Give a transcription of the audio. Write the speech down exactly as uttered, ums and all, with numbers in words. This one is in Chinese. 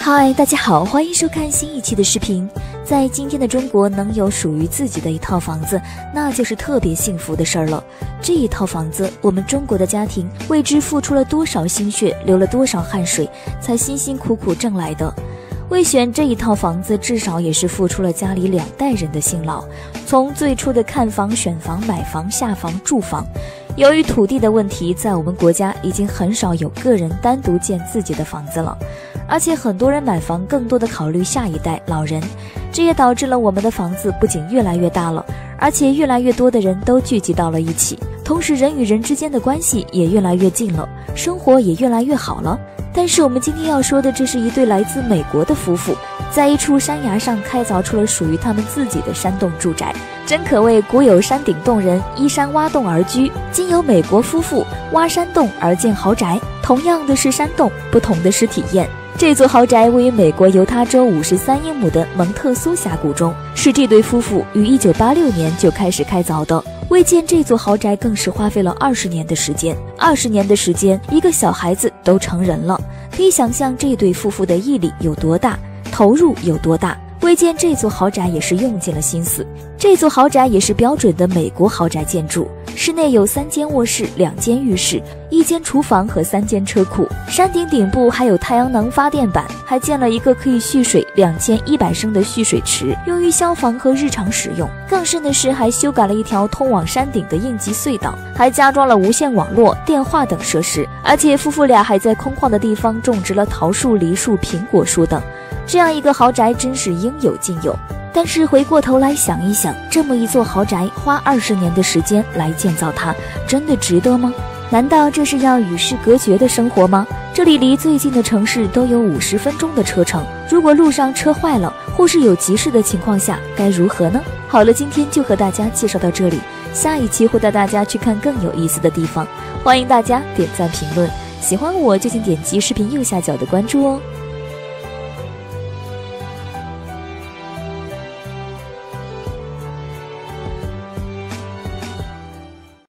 嗨，大家好，欢迎收看新一期的视频。在今天的中国，能有属于自己的一套房子，那就是特别幸福的事儿了。这一套房子，我们中国的家庭为之付出了多少心血，流了多少汗水，才辛辛苦苦挣来的。为选这一套房子，至少也是付出了家里两代人的辛劳。从最初的看房、选房、买房、下房、住房，由于土地的问题，在我们国家已经很少有个人单独建自己的房子了。而且很多人买房更多的考虑下一代老人，这也导致了我们的房子不仅越来越大了，而且越来越多的人都聚集到了一起，同时人与人之间的关系也越来越近了，生活也越来越好了。但是我们今天要说的，这是一对来自美国的夫妇，在一处山崖上开凿出了属于他们自己的山洞住宅，真可谓古有山顶洞人，依山挖洞而居，今有美国夫妇挖山洞而建豪宅。同样的是山洞，不同的是体验。这座豪宅位于美国犹他州五十三英亩的蒙特苏峡谷中，是这对夫妇于一九八六年就开始开凿的。为建这座豪宅更是花费了二十年的时间，二十年的时间，一个小孩子都成人了，可以想象这对夫妇的毅力有多大，投入有多大。为建这座豪宅也是用尽了心思。这座豪宅也是标准的美国豪宅建筑，室内有三间卧室、两间浴室、一间厨房和三间车库。山顶顶部还有太阳能发电板，还建了一个可以蓄水两千一百升的蓄水池，用于消防和日常使用。更甚的是，还修改了一条通往山顶的应急隧道，还加装了无线网络、电话等设施。而且夫妇俩还在空旷的地方种植了桃树、梨树、苹果树等。这样一个豪宅真是应有尽有。但是回过头来想一想，这么一座豪宅花二十年的时间来建造它，真的值得吗？难道这是要与世隔绝的生活吗？这里离最近的城市都有五十分钟的车程，如果路上车坏了，或是有急事的情况下，该如何呢？好了，今天就和大家介绍到这里，下一期会带大家去看更有意思的地方，欢迎大家点赞评论，喜欢我就请点击视频右下角的关注哦。